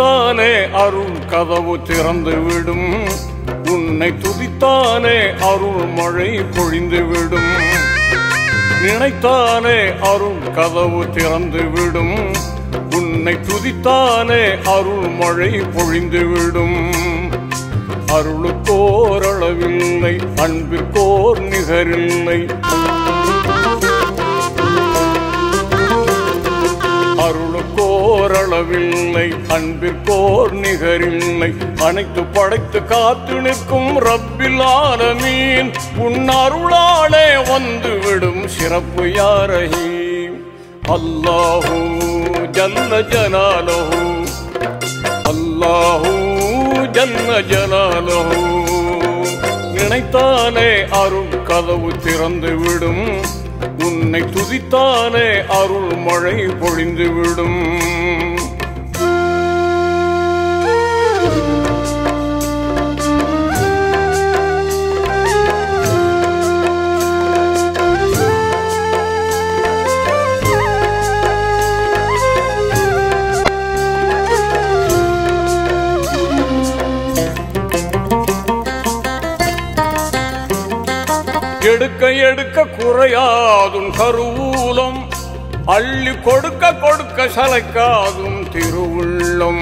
துதித்தாலே அருள் கதவு திறந்துவிடும். உன்னை துதித்தாலே அருள் மழை பொழிந்துவிடும். நினைத்தாலே அருள் கதவு திறந்துவிடும். உன்னை துதித்தாலே அருள் மழை பொழிந்துவிடும். அருளுக்கோர் அளவில்லை, அன்பிற்கோர் நிகரில்லை. அருளுக்கோர் அளவில்லை, அன்பிற்கோர் நிகரில்லை. அனைத்து படைத்து காத்து நிற்கும் ரப்பில் ஆலமீன். உன் அருளாலே வந்துவிடும் சிறப்பு யா ரஹீம். அல்லாஹு ஜல்ல ஜலாலுஹு, அல்லாஹு ஜல்ல ஜலாலுஹு. நினைத்தாலே அருள் கதவு திறந்துவிடும். உன்னை துதித்தாலே அருள் மழை பொழிந்துவிடும். எடுக்க எடுக்க குறையாதும் கருவூலம். அள்ளி கொடுக்க கொடுக்க சளைக்காதும் திருவுள்ளம்.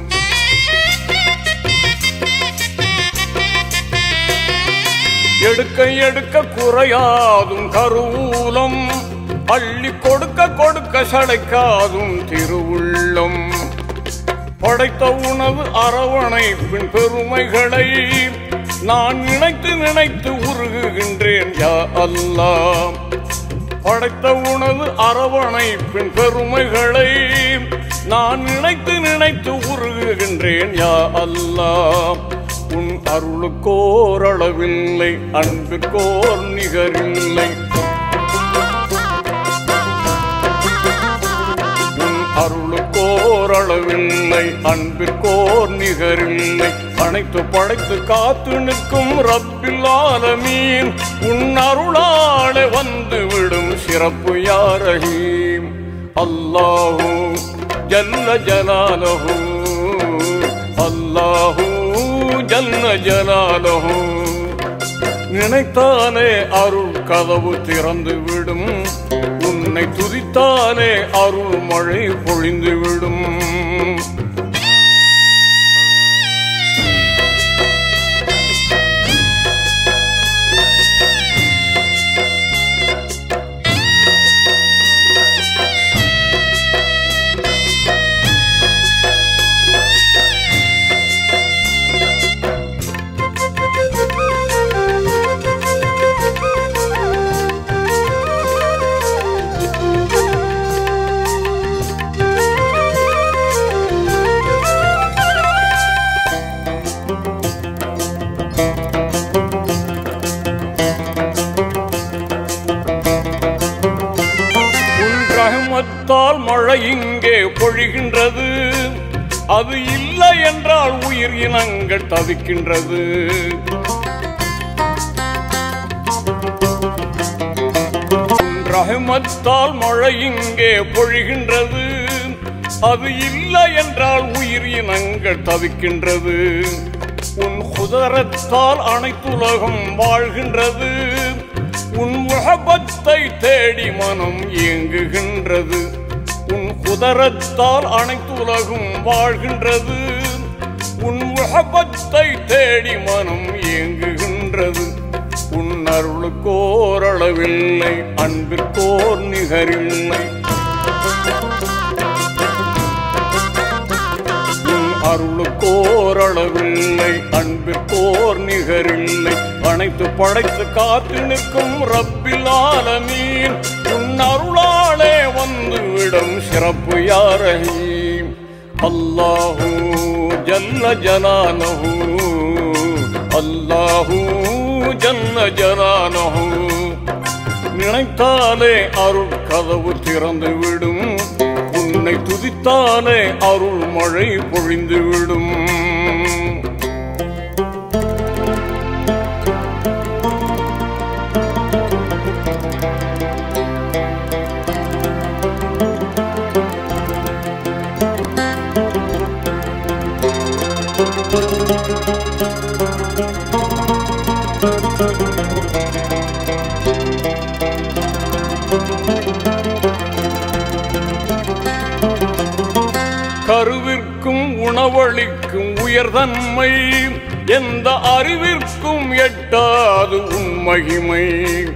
எடுக்க எடுக்க குறையாதும் கருவூலம். அள்ளி கொடுக்க கொடுக்க சளைக்காதும் திருவுள்ளம். படைத்த உணவு அரவணைப்பின் பெருமைகளை நான் நினைத்து நினைத்து உருகுகின்றேன் யா அல்லாஹ். படைத்த உணவு அரவணைப்பின் பெருமைகளை நான் நினைத்து நினைத்து உருகுகின்றேன் யா அல்லாஹ். உன் அருளுக்கோர் அளவில்லை, அன்பிற்கோர் நிகரில்லை. உன் அருளுக்கோர் அளவில்லை, அன்பிற்கோர் நிகரில்லை. அனைத்து படைத்து காத்து நிற்கும் ரப்பில் ஆலமீன். உன் அருளாலே வந்துவிடும் சிறப்பு யா ரஹீம். அல்லாஹு ஜல்ல ஜலாலுஹு, அல்லாஹு ஜல்ல ஜலாலுஹு. நினைத்தாலே அருள் கதவு திறந்துவிடும். உன்னை துதித்தாலே அருள் மழை பொழிந்துவிடும். ரஹ்மத்தால் மழை இங்கே பொழிகின்றது. அது இல்லை என்றால் உயிர் இனங்கள் தவிக்கின்றது. ரஹ்மத்தால் மழை இங்கே பொழிகின்றது. அது இல்லை என்றால் உயிர் இனங்கள் தவிக்கின்றது. உன் குதரத்தால் அனைத்துலகம் வாழ்கின்றது. உன் முஹப்பத்தை தேடி மனம் ஏங்குகின்றது. உன் குதரத்தால் அனைத்துலகும் வாழ்கின்றது. உன் முஹப்பத்தை தேடி மனம் ஏங்குகின்றது. உன் அருளுக்கோர் அளவில்லை, அன்பிற்கோர் நிகரில்லை. உன் அருளுக்கோர் அளவில்லை, அன்பிற்கோர் நிகரில்லை. அனைத்து படைத்து காத்து நிற்கும் ரப்பில் ஆலமீன். உன் அருளாலே வந்துவிடும் சிறப்பு யா ரஹீம். அல்லாஹு ஜல்ல ஜலாலுஹு, அல்லாஹு ஜல்ல ஜலாலுஹு. நினைத்தாலே அருள் கதவு திறந்துவிடும். உன்னை துதித்தாலே அருள் மழை பொழிந்துவிடும். உணவளிக்கும் உயர்தன்மை எந்த அறிவிற்கும் எட்டாது உன் மகிமை.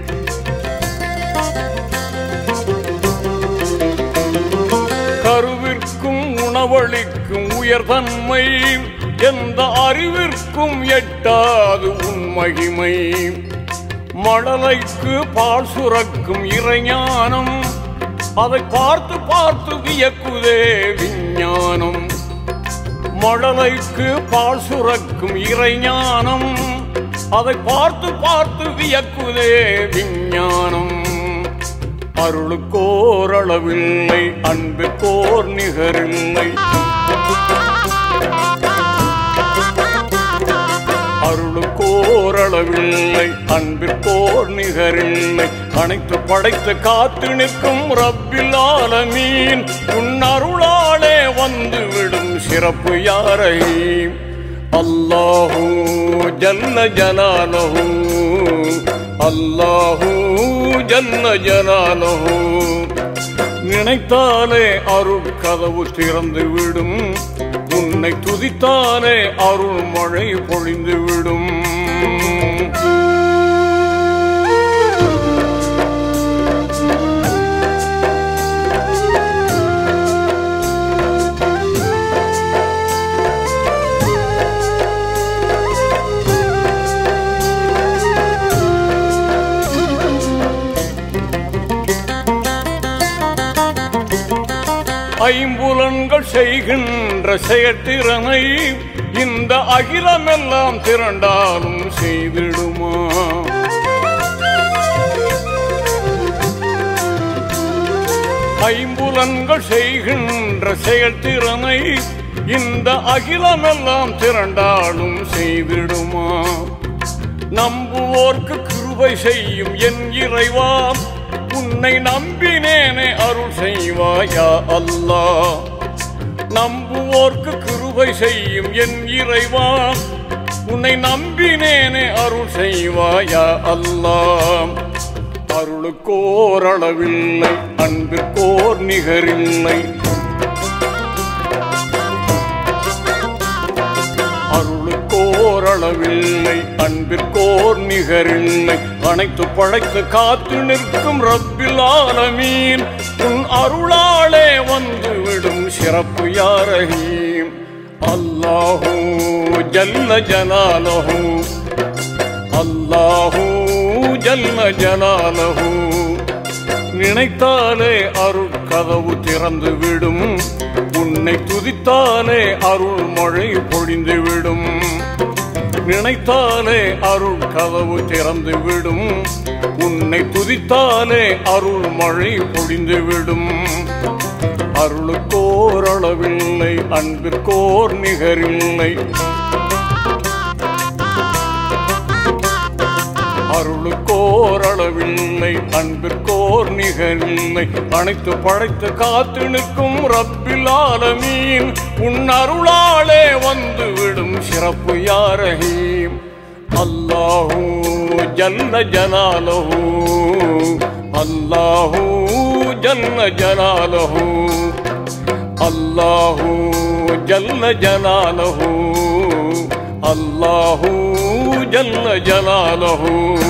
கருவிற்கும் உணவளிக்கும் உயர்தன்மை எந்த அறிவிற்கும் எட்டாது உன் மகிமை. மழலைக்கு பால் சுரக்கும் இறைஞானம் அதை பார்த்து பார்த்து வியக்குதே விஞ்ஞானம். மழலைக்கு பால் சுரக்கும் இறைஞானம் அதை பார்த்து பார்த்து வியக்குதே விஞ்ஞானம். அருளுக்கோர் அளவில்லை, அன்புக்கோர் நிகரில்லை. அருளுக்கோர் அளவில்லை, அன்பிற்கோர் நிகரில்லை. அனைத்து படைத்து காத்து நிற்கும் ரப்பில் ஆலமீன் உன் அருளாலே வந்துவிடும் சிறப்பு யாரை? அல்லாஹு ஜல்ல ஜலாலஹு, அல்லாஹு ஜல்ல ஜலாலஹு. நினைத்தாலே அருட்கதவு திறந்து விடும், உன்னை துதித்தாலே அருள் மழை பொழிந்து விடும். ஐம்புலன்கள் செய்கின்ற செயற்திறனை இந்த அகிலமெல்லாம் திரண்டாலும் செய்திடுமா? ஐம்புலன்கள் செய்கின்ற செயற்திறனை இந்த அகிலமெல்லாம் திரண்டாலும் செய்திடுமா? நம்புவோர்க்கு கிருபை செய்யும் என் இறைவா, உன்னை நம்பினேனே அருள் செய்வாயா அல்லாஹ். நம்புவோர்க்கு கிருபை செய்யும் என் இறைவா, உன்னை நம்பினேனே அருள் செய்வாயா அல்லாஹ். அருளுக்கோர் அளவில்லை, அன்பிற்கோர் நிகரில்லை. அருளுக்கோர் அளவில்லை, அன்பிற்கோர் நிகரில்லை. அனைத்து படைத்து காத்து நிற்கும் ரப்பில் ஆலமீன் உன் அருளாலே வந்துவிடும் சிறப்பு யாரை? அல்லாஹு ஜல்ல ஜலாலஹு, அல்லாஹு ஜல்ல ஜலாலஹு. நினைத்தாலே அருட்கதவு திறந்து விடும், உன்னை துதித்தாலே அருள் மழை பொழிந்து விடும். நினைத்தாலே அருள் கதவு திறந்து விடும், உன்னை துதித்தாலே அருள் மழை பொழிந்து விடும். அருளுக்கோர் அளவில்லை, அன்பிற்கோர் நிகரில்லை. அருளுக்கோர் அளவில்லை, அன்பிற்கோர் நிகரில்லை. அனைத்து படைத்து காத்து நிற்கும் ரப்பில் ஆலமீன் உன் அருளாலே வந்துவிடும் சிறப்பு யாரை? அல்லாஹு ஜல்ல ஜலாலஹு, அல்லாஹு ஜல்ல ஜலாலஹு, அல்லாஹு ஜல்ல ஜலாலஹு, அல்லாஹு ஜல்ல ஜலாலஹு.